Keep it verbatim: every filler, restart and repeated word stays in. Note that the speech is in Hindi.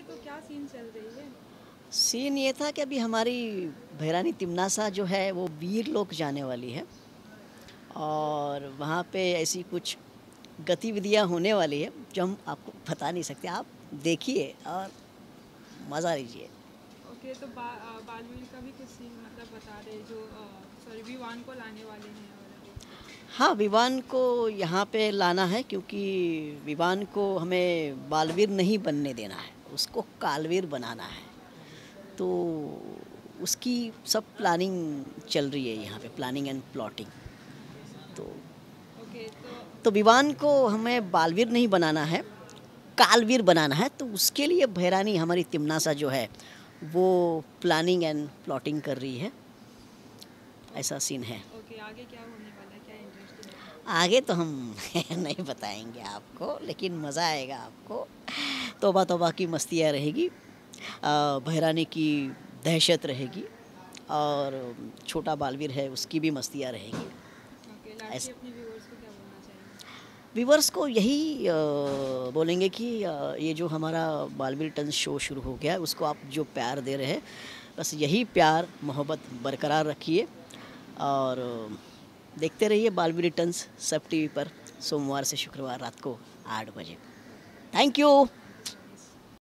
तो क्या सीन चल रही है? सीन ये था कि अभी हमारी भैरानी तिमनासा जो है वो वीर लोक जाने वाली है और वहाँ पे ऐसी कुछ गतिविधियाँ होने वाली है जो हम आपको बता नहीं सकते। आप देखिए और मज़ा लीजिए। ओके, तो बा, आ, बालवीर का भी कुछ सीन मतलब बता रहे जो सॉरी विवान को लाने वाले हैं और हाँ, विवान को यहाँ पे लाना है क्योंकि विवान को हमें बालवीर नहीं बनने देना है, उसको कालवीर बनाना है। तो उसकी सब प्लानिंग चल रही है यहाँ पे, प्लानिंग एंड प्लॉटिंग। तो ओके तो तो विवान को हमें बालवीर नहीं बनाना है, कालवीर बनाना है। तो उसके लिए भैरानी हमारी तिमनासा जो है वो प्लानिंग एंड प्लॉटिंग कर रही है। ऐसा सीन है। ओके, आगे क्या होने वाला है, क्या इंटरेस्टिंग है? आगे तो हम नहीं बताएंगे आपको, लेकिन मज़ा आएगा आपको। तौबा तौबा की मस्तियाँ रहेगी, अ, भैरानी की दहशत रहेगी और छोटा बालवीर है उसकी भी मस्तियाँ रहेगी। ओके, लास्टली ऐसा अपने व्यूअर्स को क्या बोलना चाहेंगे? व्यूवर्स को यही अ, बोलेंगे कि अ, ये जो हमारा बालवीर टन शो शुरू हो गया है उसको आप जो प्यार दे रहे हैं, बस यही प्यार मोहब्बत बरकरार रखिए और अ, देखते रहिए बालवीर रिटर्न्स सब टीवी पर सोमवार से शुक्रवार रात को आठ बजे। Thank you.